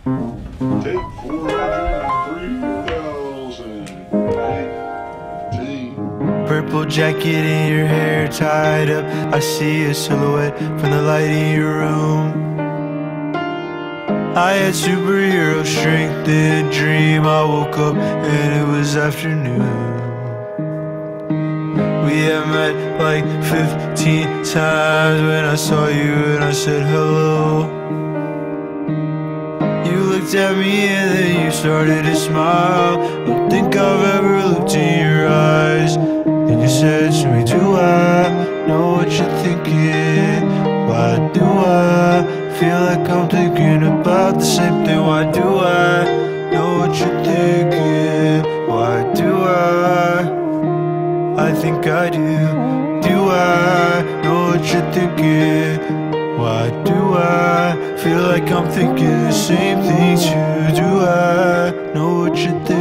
Take 403,018. Purple jacket and your hair tied up. I see a silhouette from the light in your room. I had superhero strength in a dream. I woke up and it was afternoon. We had met like 15 times when I saw you and I said hello. You looked at me and then you started to smile. Don't think I've ever looked in your eyes. And you said to me, do I know what you're thinking? Why do I feel like I'm thinking about the same thing? Why do I know what you're thinking? Why do I think I do. Do I know what you're thinking? Why do I feel like I'm thinking the same thing too? Do I know what you're thinking?